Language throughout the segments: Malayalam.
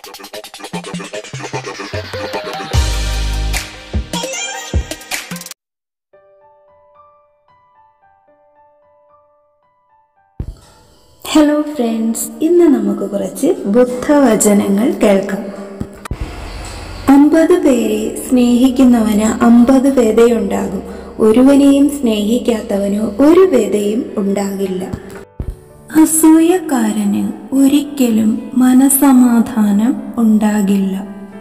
ഹലോ ഫ്രണ്ട്സ്, ഇന്ന് നമുക്ക് കുറച്ച് ബുദ്ധവചനങ്ങൾ കേൾക്കാം. 50 പേരെ സ്നേഹിക്കുന്നവന് 50 വ്യതയുണ്ടാകും, ഒരുവനെയും സ്നേഹിക്കാത്തവന് ഒരു വ്യതയും ഉണ്ടാകില്ല. അസൂയക്കാരന് ഒരിക്കലും മനസമാധാനം ഉണ്ടാകില്ല.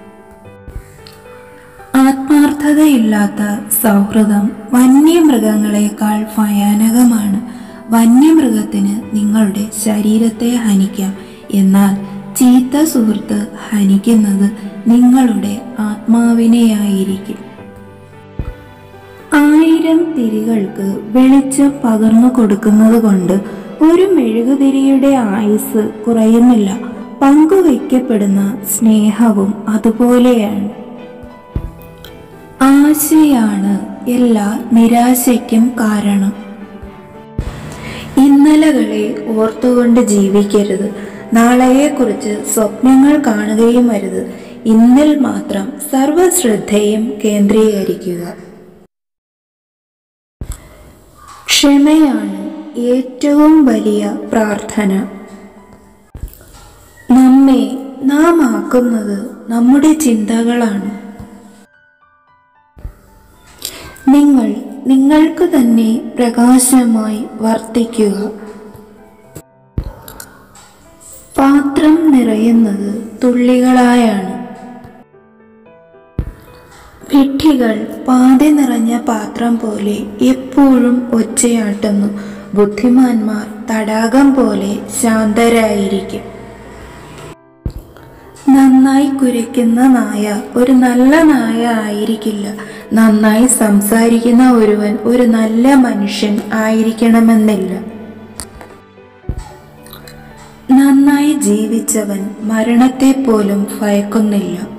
ആത്മാർത്ഥതയില്ലാത്ത സൗഹൃദം വന്യമൃഗങ്ങളെക്കാൾ ഭയാനകമാണ്. വന്യമൃഗത്തിന് നിങ്ങളുടെ ശരീരത്തെ ഹനിക്കാം, എന്നാൽ ചീത്ത സുഹൃത്ത് ഹനിക്കുന്നത് നിങ്ങളുടെ ആത്മാവിനെയായിരിക്കും. 1000 തിരികൾക്ക് വെളിച്ചം പകർന്നു കൊടുക്കുന്നത് കൊണ്ട് ഒരു മെഴുകുതിരിയുടെ ആയുസ് കുറയുന്നില്ല. പങ്കുവയ്ക്കപ്പെടുന്ന സ്നേഹവും അതുപോലെയാണ്. ആശയാണ് എല്ലാ നിരാശയ്ക്കും കാരണം. ഇന്നലകളെ ഓർത്തുകൊണ്ട് ജീവിക്കരുത്. നാളെയെക്കുറിച്ച് സ്വപ്നങ്ങൾ കാണുകയും അരുത്. ഇന്നിൽ മാത്രം സർവ്വശ്രദ്ധയും കേന്ദ്രീകരിക്കുക. ക്ഷമയാണ് ഏറ്റവും വലിയ പ്രാർത്ഥന. നമ്മെ നാം ആക്കുന്നത് നമ്മുടെ ചിന്തകളാണ്. നിങ്ങൾ നിങ്ങൾക്ക് തന്നെ പ്രകാശമായി വർത്തിക്കുക. പാത്രം നിറയുന്നത് തുള്ളികളായാണ്. വിഡ്ഢികൾ പാതി നിറഞ്ഞ പാത്രം പോലെ എപ്പോഴും ഒച്ചയാട്ടുന്നു. ബുദ്ധിമാന്മാർ തടാകം പോലെ ശാന്തരായിരിക്കും. നന്നായി കുരയ്ക്കുന്ന നായ ഒരു നല്ല നായ ആയിരിക്കില്ല. നന്നായി സംസാരിക്കുന്ന ഒരുവൻ ഒരു നല്ല മനുഷ്യൻ ആയിരിക്കണമെന്നില്ല. നന്നായി ജീവിച്ചവൻ മരണത്തെ പോലും ഭയക്കുന്നില്ല.